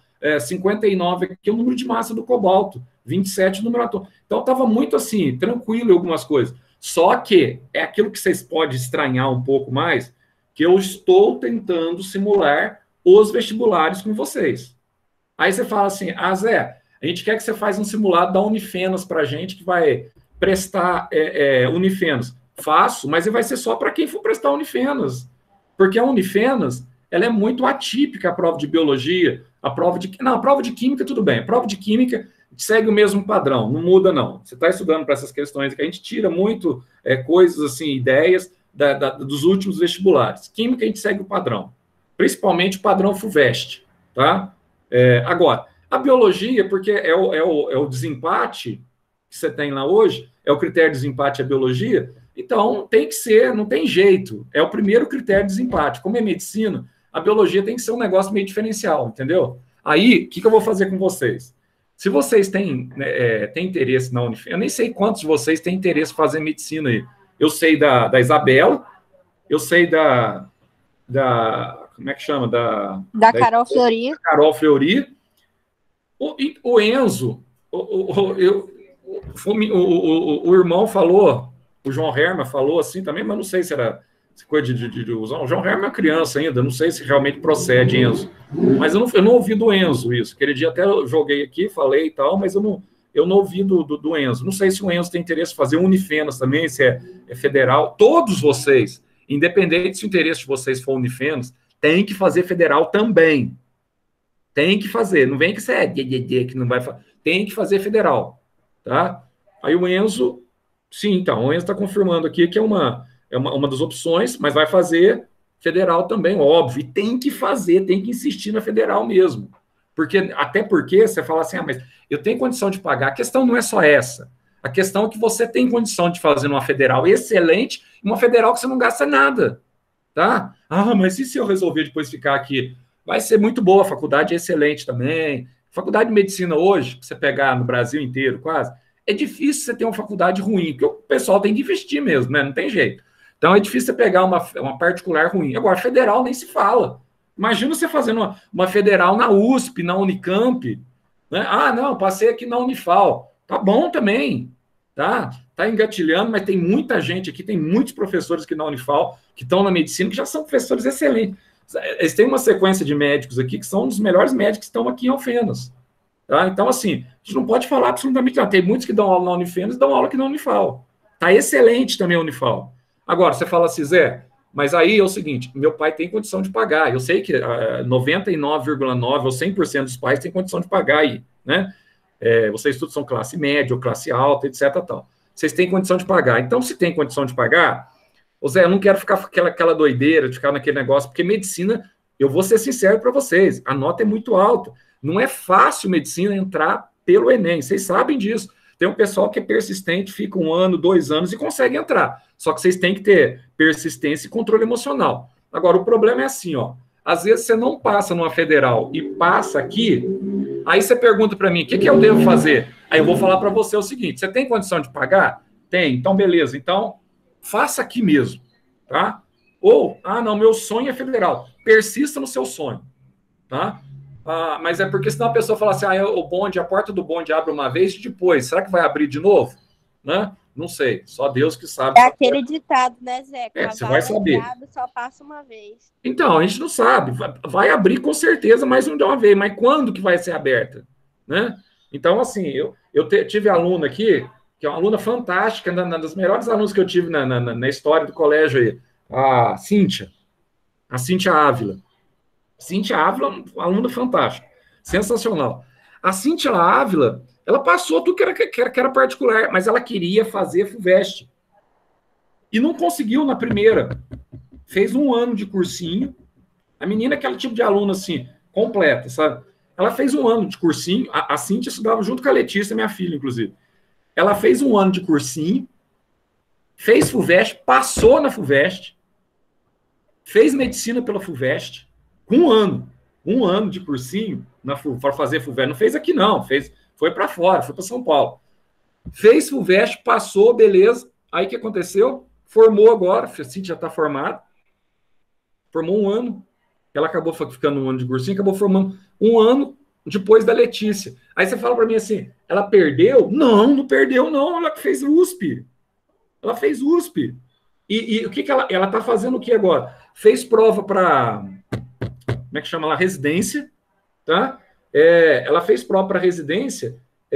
59 aqui é o número de massa do cobalto. 27 o número atômico. Então, estava muito assim, tranquilo em algumas coisas. Só que é aquilo que vocês podem estranhar um pouco mais, que eu estou tentando simular os vestibulares com vocês. Aí você fala assim, Zé, a gente quer que você faça um simulado da Unifenas para a gente, que vai prestar Unifenas. Faço, mas vai ser só para quem for prestar Unifenas. Porque a Unifenas, ela é muito atípica, a prova de biologia, a prova de química, tudo bem. A prova de química segue o mesmo padrão, não muda, não. Você está estudando para essas questões que a gente tira muito coisas, assim, ideias dos últimos vestibulares. Química, a gente segue o padrão. Principalmente o padrão FUVEST, tá? Agora, a biologia, porque é o desempate que você tem lá hoje, é o critério de desempate a biologia, então tem que ser, não tem jeito. É o primeiro critério de desempate. Como é medicina, a biologia tem que ser um negócio meio diferencial, entendeu? Aí, o que eu vou fazer com vocês? Se vocês têm interesse na Unifenas, eu nem sei quantos de vocês têm interesse em fazer medicina aí. Eu sei da Isabela, eu sei da como é que chama? Da Carol Fleury. Carol Fleury. O Enzo, o irmão falou, o João Herman falou assim também, mas não sei se era coisa o João Herman é uma criança ainda, não sei se realmente procede, Enzo. Mas eu não ouvi do Enzo isso. Aquele dia até eu joguei aqui, falei e tal, mas eu não ouvi do Enzo. Não sei se o Enzo tem interesse em fazer Unifenas também, se é federal. Todos vocês, independente se o interesse de vocês for Unifenas, tem que fazer federal também. Tem que fazer. Não vem que você que não vai fazer. Tem que fazer federal. Tá? Aí o Enzo, sim, então, o Enzo está confirmando aqui que é uma das opções, mas vai fazer federal também, óbvio. E tem que fazer, tem que insistir na federal mesmo. Até porque você fala assim, mas eu tenho condição de pagar. A questão não é só essa. A questão é que você tem condição de fazer uma federal excelente e uma federal que você não gasta nada. tá? Ah, mas e se eu resolver depois ficar aqui? Vai ser muito boa, a faculdade é excelente também. Faculdade de medicina hoje, pra você pegar no Brasil inteiro quase, é difícil você ter uma faculdade ruim, porque o pessoal tem que investir mesmo, né? Não tem jeito. Então é difícil você pegar uma particular ruim. Agora, federal nem se fala. Imagina você fazendo uma federal na USP, na Unicamp, né? Ah, não, passei aqui na Unifal. Tá bom também, tá? Tá engatilhando, mas tem muita gente aqui, tem muitos professores aqui na Unifal que estão na medicina, que já são professores excelentes. Eles têm uma sequência de médicos aqui que são os melhores médicos que estão aqui em Alfenas. Tá? Então, assim, a gente não pode falar absolutamente nada. Tem muitos que dão aula na Unifenas e dão aula aqui na Unifal. Tá excelente também a Unifal. Agora, você fala assim, Zé, mas aí é o seguinte, meu pai tem condição de pagar. Eu sei que 99,9% ou 100% dos pais têm condição de pagar aí, né? Vocês todos são classe média ou classe alta, etc. Tal. Vocês têm condição de pagar. Então, se tem condição de pagar, ô Zé, eu não quero ficar aquela doideira de ficar naquele negócio, porque medicina, eu vou ser sincero para vocês, a nota é muito alta. Não é fácil medicina entrar pelo Enem, vocês sabem disso. Tem um pessoal que é persistente, fica 1 ano, 2 anos e consegue entrar. Só que vocês têm que ter persistência e controle emocional. Agora, o problema é assim, ó. Às vezes você não passa numa federal e passa aqui, aí você pergunta para mim, o que eu devo fazer? Aí eu vou falar para você o seguinte, você tem condição de pagar? Tem, então beleza. Então, faça aqui mesmo, tá? Ou, não, meu sonho é federal. Persista no seu sonho, tá? Mas é porque senão a pessoa fala assim, o bonde, a porta do bonde abre uma vez e depois, será que vai abrir de novo? Né? Não sei, só Deus que sabe. É aquele ditado, né, Zé? Você vai saber. Só passa uma vez. Então, a gente não sabe. Vai abrir com certeza, mas não de uma vez. Mas quando que vai ser aberta? Né? Então, assim, eu tive aluna aqui, que é uma aluna fantástica, uma das melhores alunas que eu tive na história do colégio aí, a Cíntia Ávila. Cíntia Ávila, uma aluna fantástica, sensacional. A Cíntia Ávila, ela passou tudo que era particular, mas ela queria fazer FUVEST. E não conseguiu na primeira. Fez 1 ano de cursinho. A menina é aquele tipo de aluna, assim, completa, sabe? Ela fez 1 ano de cursinho. A Cíntia estudava junto com a Letícia, minha filha, inclusive. Ela fez 1 ano de cursinho, fez FUVEST, passou na FUVEST, fez medicina pela FUVEST, com 1 ano de cursinho para fazer FUVEST. Não fez aqui, não. Foi para fora, foi para São Paulo. Fez FUVEST, passou, beleza. Aí o que aconteceu? Formou agora, a Cíntia já está formada. Formou 1 ano. Ela acabou ficando 1 ano de cursinho, acabou formando 1 ano depois da Letícia. Aí você fala para mim assim, ela perdeu? Não perdeu, não. Ela fez USP. Ela fez USP. E o que ela está fazendo o que agora? Fez prova para... Como é que chama lá? Residência, tá? Ela fez prova para residência.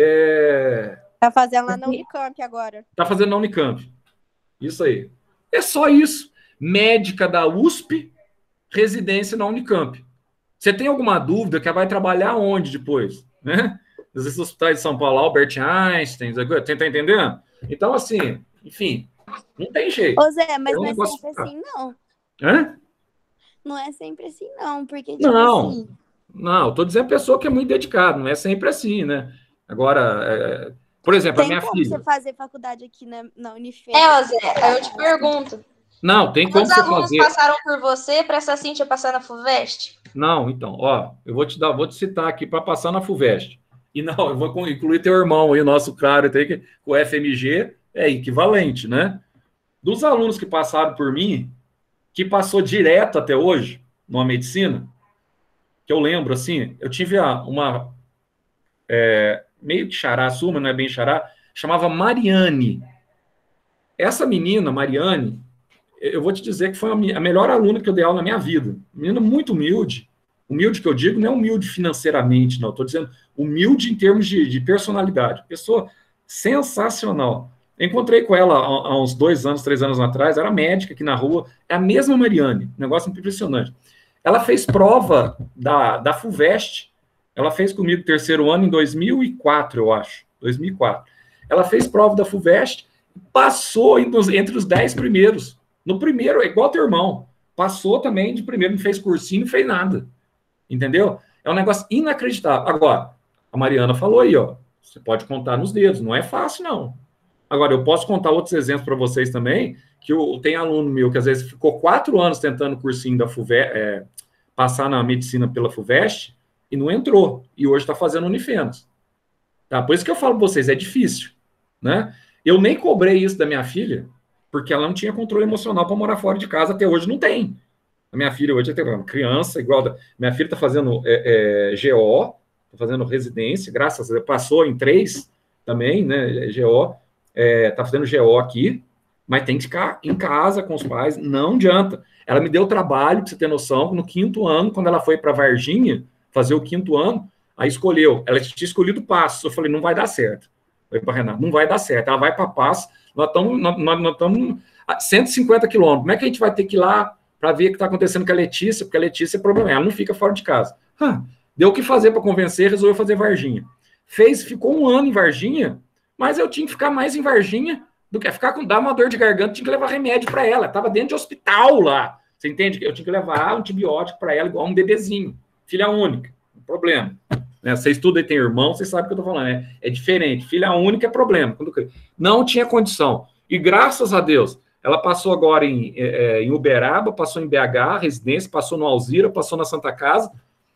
Tá fazendo lá na Unicamp agora. Tá fazendo na Unicamp. Isso aí. É só isso. Médica da USP, residência na Unicamp. Você tem alguma dúvida que ela vai trabalhar onde depois? Né? Nos hospitais de São Paulo, Albert Einstein, você tá entendendo? Então, assim, enfim, não tem jeito. Ô Zé, mas não é sempre assim, não. Hã? Não é sempre assim, não, porque, tipo não, assim... Não, eu tô dizendo a pessoa que é muito dedicada, não é sempre assim, né? Agora, por exemplo, a minha filha... Tem como você fazer faculdade aqui na Unifem? Zé, eu te pergunto. Não, tem como você fazer... Quantos alunos passaram por você para essa Cíntia passar na FUVEST? Não, então, eu vou te citar aqui para passar na FUVEST. E não, eu vou incluir teu irmão aí, o nosso claro, que o FMG é equivalente, né? Dos alunos que passaram por mim, que passou direto até hoje, numa medicina, que eu lembro, assim, eu tive uma meio que xará sua, mas não é bem xará, chamava Mariane. Essa menina, Mariane, eu vou te dizer que foi a melhor aluna que eu dei aula na minha vida. Menina muito humilde. Humilde que eu digo não é humilde financeiramente, não. Estou dizendo humilde em termos de personalidade. Pessoa sensacional. Eu encontrei com ela há uns 2 anos, 3 anos atrás, era médica aqui na rua, é a mesma Mariane, negócio impressionante. Ela fez prova da FUVEST, ela fez comigo 3º ano em 2004, eu acho, 2004. Ela fez prova da FUVEST, passou entre os 10 primeiros. No primeiro, é igual teu irmão, passou também de primeiro, não fez cursinho, não fez nada. Entendeu? É um negócio inacreditável. Agora, a Mariana falou aí, você pode contar nos dedos, não é fácil, não. Agora, eu posso contar outros exemplos para vocês também, tem aluno meu que às vezes ficou 4 anos tentando o cursinho da passar na medicina pela FUVEST e não entrou. E hoje está fazendo Unifenas. Tá? Por isso que eu falo para vocês, é difícil. Né? Eu nem cobrei isso da minha filha, porque ela não tinha controle emocional para morar fora de casa. Até hoje não tem. A minha filha hoje é uma criança igual. Minha filha está fazendo GO, está fazendo residência, graças a Deus, passou em 3 também, né? GO, está fazendo GO aqui, mas tem que ficar em casa com os pais, não adianta. Ela me deu trabalho, para você ter noção, no 5º ano, quando ela foi para Varginha, fazer o 5º ano, aí escolheu, ela tinha escolhido Passos, eu falei, não vai dar certo. Eu falei para Renata, não vai dar certo, ela vai para Passos, nós estamos a 150 quilômetros, como é que a gente vai ter que ir lá para ver o que está acontecendo com a Letícia, porque a Letícia é problema, ela não fica fora de casa. Deu o que fazer para convencer, resolveu fazer Varginha. Ficou 1 ano em Varginha, mas eu tinha que ficar mais em Varginha do que ficar dar uma dor de garganta, tinha que levar remédio para ela. Estava dentro de hospital lá. Você entende? Eu tinha que levar antibiótico para ela, igual um bebezinho. Filha única, problema. Né? Vocês tudo aí tem irmão, vocês sabem o que eu estou falando. É diferente. Filha única é problema. Não tinha condição. E graças a Deus, ela passou agora em Uberaba, passou em BH, residência, passou no Alzira, passou na Santa Casa.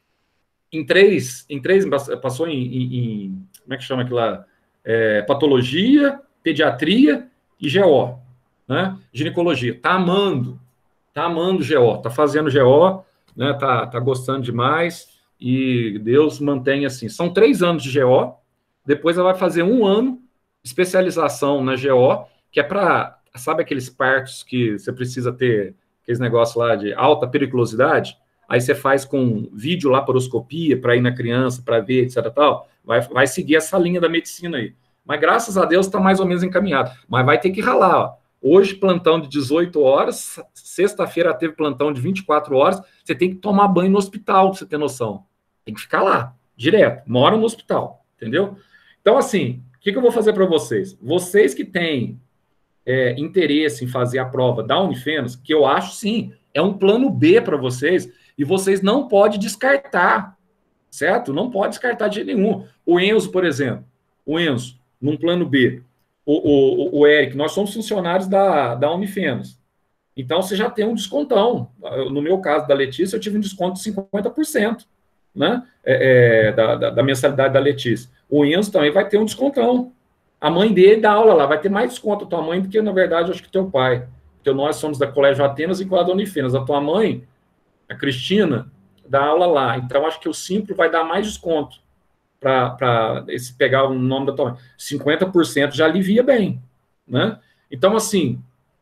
Passou em como é que chama aquilo lá? Patologia, pediatria e GO, né? Ginecologia. Tá amando GO, tá fazendo GO, né? Tá gostando demais e Deus mantém assim. São 3 anos de GO, depois ela vai fazer 1 ano de especialização na GO, que é para, sabe aqueles partos que você precisa ter, aqueles negócios lá de alta periculosidade? Aí você faz com vídeo laparoscopia para ir na criança, para ver, etc. Tal. Vai seguir essa linha da medicina aí. Mas graças a Deus está mais ou menos encaminhado. Mas vai ter que ralar. Ó. Hoje, plantão de 18 horas, sexta-feira teve plantão de 24 horas, você tem que tomar banho no hospital, para você ter noção. Tem que ficar lá, direto, mora no hospital, entendeu? Então, assim, o que eu vou fazer para vocês? Vocês que têm interesse em fazer a prova da Unifenas, que eu acho, sim, é um plano B para vocês, e vocês não podem descartar, certo? Não pode descartar de jeito nenhum. O Enzo, por exemplo, num plano B, o Eric, nós somos funcionários da Unifenas. Então, você já tem um descontão. No meu caso, da Letícia, eu tive um desconto de 50%, né? Da mensalidade da Letícia. O Enzo também vai ter um descontão. A mãe dele dá aula lá, vai ter mais desconto a tua mãe do que, na verdade, acho que teu pai. Porque nós somos da Colégio Atenas e com a da Unifenas. A tua mãe, a Cristina, dá aula lá. Então, acho que o Simplo vai dar mais desconto para pegar o nome da tua mãe. 50% já alivia bem, né? Então, assim,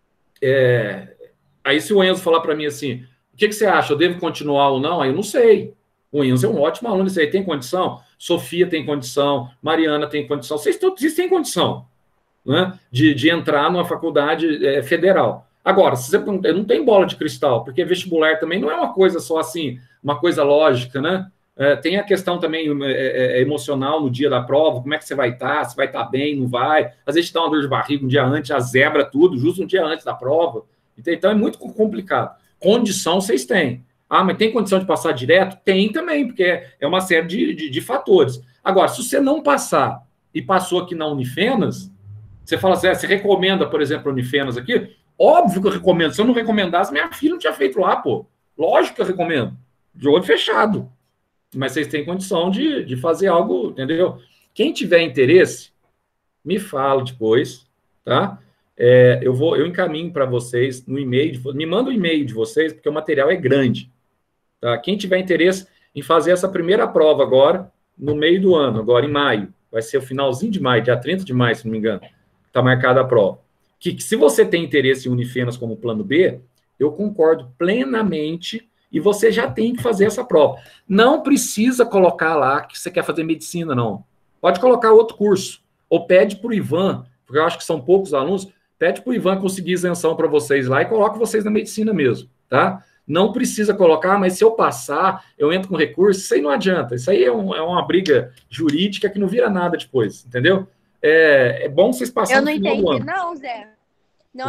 aí se o Enzo falar para mim assim, o que você acha? Eu devo continuar ou não? Aí eu não sei. O Enzo é um ótimo aluno, isso aí tem condição? Sofia tem condição, Mariana tem condição, vocês têm condição, né? de entrar numa faculdade federal. Agora, se você não tem bola de cristal, porque vestibular também não é uma coisa só assim, uma coisa lógica, né? Tem a questão também emocional no dia da prova, como é que você vai estar, se vai estar bem, não vai. Às vezes te dá uma dor de barriga um dia antes, a zebra tudo, justo um dia antes da prova. Então é muito complicado. Condição vocês têm. Ah, mas tem condição de passar direto? Tem também, porque é uma série de fatores. Agora, se você não passar e passou aqui na Unifenas, você fala assim, você recomenda, por exemplo, a Unifenas aqui? Óbvio que eu recomendo. Se eu não recomendasse, minha filha não tinha feito lá, pô. Lógico que eu recomendo. De olho fechado. Mas vocês têm condição de fazer algo, entendeu? Quem tiver interesse, me fala depois, tá? Eu encaminho para vocês no e-mail, me manda o e-mail de vocês, porque o material é grande, tá? Quem tiver interesse em fazer essa primeira prova agora, no meio do ano, agora em maio, vai ser o finalzinho de maio, dia 30 de maio, se não me engano, está marcada a prova. Que se você tem interesse em Unifenas como plano B, eu concordo plenamente e você já tem que fazer essa prova. Não precisa colocar lá que você quer fazer medicina, não. Pode colocar outro curso. Ou pede para o Ivan, porque eu acho que são poucos alunos, pede para o Ivan conseguir isenção para vocês lá e coloca vocês na medicina mesmo, tá? Não precisa colocar, mas se eu passar, eu entro com recurso, isso aí não adianta. Isso aí é uma briga jurídica que não vira nada depois, entendeu? É bom vocês passarem no final do ano. Eu não entendi, não, Zé. Não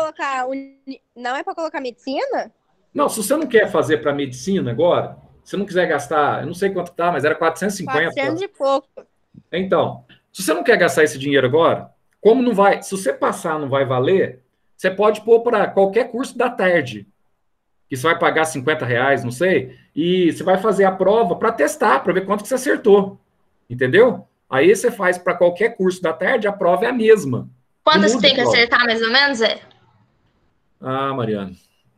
é para colocar medicina? Não, se você não quer fazer para medicina agora, se não quiser gastar, eu não sei quanto tá, mas era 450. 400 e pouco. Então, se você não quer gastar esse dinheiro agora, como não vai, se você passar não vai valer, Você pode pôr para qualquer curso da tarde, que você vai pagar R$ 50, não sei, e você vai fazer a prova para testar, para ver quanto que você acertou. Entendeu? Aí você faz para qualquer curso da tarde, a prova é a mesma. Quantas você tem que acertar, mais ou menos, Zé? Ah, Mariana,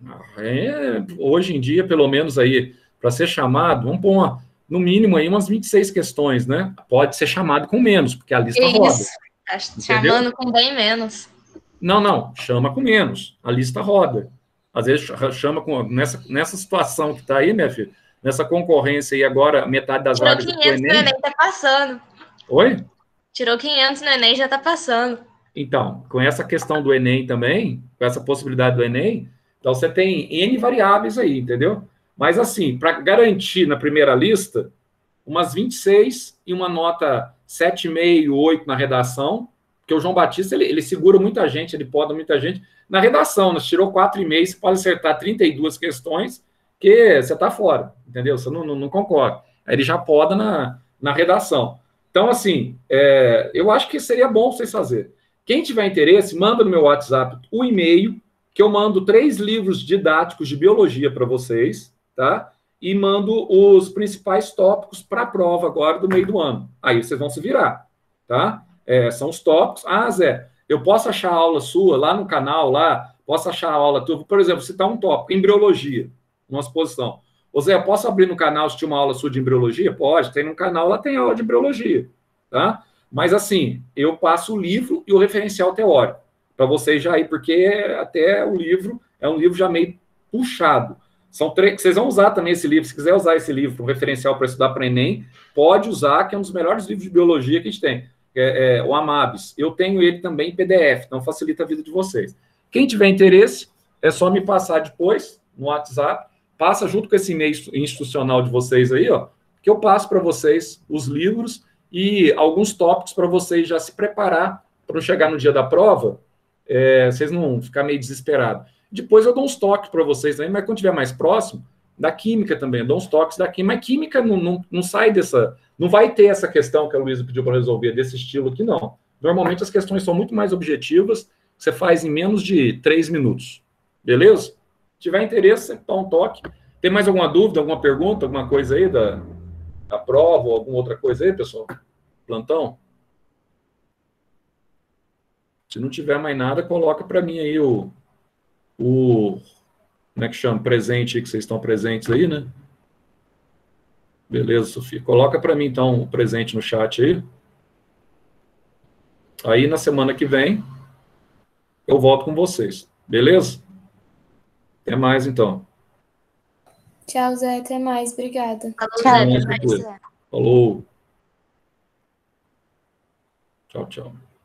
hoje em dia, pelo menos aí, para ser chamado, vamos pôr no mínimo aí umas 26 questões, né? Pode ser chamado com menos, porque a lista roda. Isso, tá chamando com bem menos. Não, chama com menos, a lista roda. Às vezes chama com, nessa situação que está aí, minha filha, nessa concorrência aí agora, metade das vagas do Enem. Tirou 500 no Enem, tá passando. Oi? Tirou 500 no Enem, já tá passando. Então, com essa questão do Enem também, com essa possibilidade do Enem, então você tem N variáveis aí, entendeu? Mas assim, para garantir na primeira lista, umas 26 e uma nota 7,5, 8 na redação, porque o João Batista, ele segura muita gente, ele poda muita gente. Na redação, né? Você tirou 4,5, você pode acertar 32 questões, que você está fora, entendeu? Você não concorda. Aí ele já poda na redação. Então, assim, eu acho que seria bom vocês fazerem. Quem tiver interesse, manda no meu WhatsApp o e-mail, que eu mando 3 livros didáticos de biologia para vocês, tá? E mando os principais tópicos para a prova agora do meio do ano. Aí vocês vão se virar, tá? São os tópicos. Ah, Zé, eu posso achar a aula sua lá no canal, lá, posso achar a aula tua, por exemplo, citar um tópico, embriologia, uma exposição. Ô Zé, eu posso abrir no canal assistir uma aula sua de embriologia? Pode, tem no canal, lá tem aula de embriologia, tá? Mas, assim, eu passo o livro e o referencial teórico, para vocês já ir, porque até o livro é um livro já meio puxado. São 3, vocês vão usar também esse livro, se quiser usar esse livro, um referencial para estudar para Enem, pode usar, que é um dos melhores livros de biologia que a gente tem, o Amabis. Eu tenho ele também em PDF, então facilita a vida de vocês. Quem tiver interesse, é só me passar depois no WhatsApp, passa junto com esse e-mail institucional de vocês aí, ó, que eu passo para vocês os livros e alguns tópicos para vocês já se preparar para chegar no dia da prova, vocês não ficar meio desesperados. Depois eu dou uns toques para vocês também, mas quando estiver mais próximo, da química também, eu dou uns toques da química, mas química não sai dessa, não vai ter essa questão que a Luísa pediu para resolver, desse estilo aqui, não. Normalmente as questões são muito mais objetivas, você faz em menos de 3 minutos, beleza? Se tiver interesse, você dá um toque. Tem mais alguma dúvida, alguma pergunta, alguma coisa aí da prova ou alguma outra coisa aí, pessoal? Plantão? Se não tiver mais nada, coloca para mim aí o como é que chama? Presente aí, que vocês estão presentes aí, né? Beleza, Sofia. Coloca para mim, então, o presente no chat aí. Aí, na semana que vem, eu volto com vocês. Beleza? Até mais, então. Tchau, Zé. Até mais. Obrigada. Falou, Zé. Falou. Tchau, tchau.